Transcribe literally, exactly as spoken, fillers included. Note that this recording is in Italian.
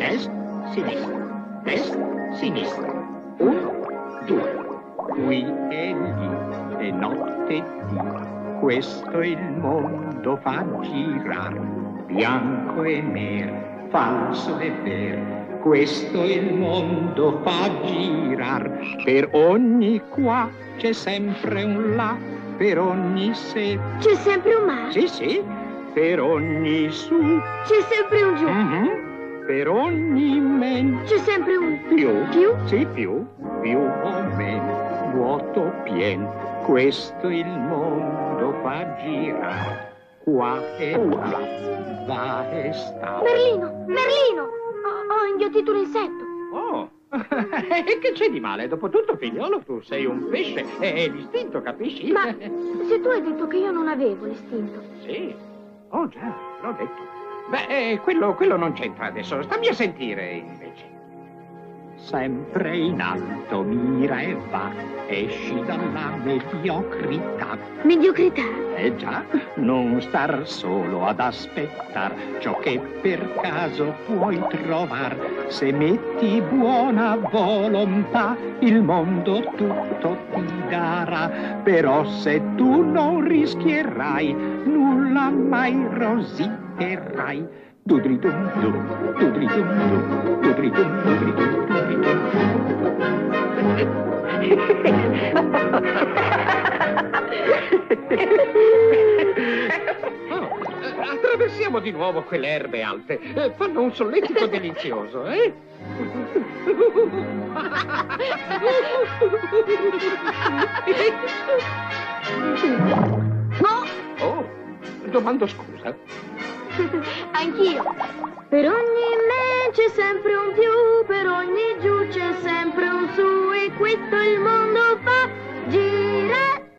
Est, sinistra, est, sinistra. Uno, due. Qui e lì, e notte e dì. Questo il mondo fa girar, bianco e nero, falso e vero. Questo il mondo fa girar, per ogni qua c'è sempre un là, per ogni se. C'è sempre un ma? Sì, sì, per ogni su. C'è sempre un giù? Mm-hmm. Per ogni men. C'è sempre un più. Più? Sì, più, più o meno, vuoto pien. Questo il mondo fa girar, qua e là, va e sta. Merlino, Merlino! Ho, ho inghiottito un insetto. Oh, e che c'è di male? Dopotutto, figliolo, tu sei un pesce, è l'istinto, capisci? Ma se tu hai detto che io non avevo l'istinto. Sì, oh già, l'ho detto. Beh, eh, quello, quello non c'entra adesso, stammi a sentire invece. Sempre in alto mira e va, esci dalla mediocrità. Mediocrità? Eh già, non star solo ad aspettar ciò che per caso puoi trovar. Se metti buona volontà, il mondo tutto ti darà. Però se tu non rischierai, nulla mai rositerai. Dudridum dum, dudridum dum, dudridum dudridum dudridum. Oh, attraversiamo di nuovo quelle erbe alte. Eh, fanno un solletico delizioso, eh? No! Oh, domando scusa. Anch'io. Per ogni me c'è sempre un più.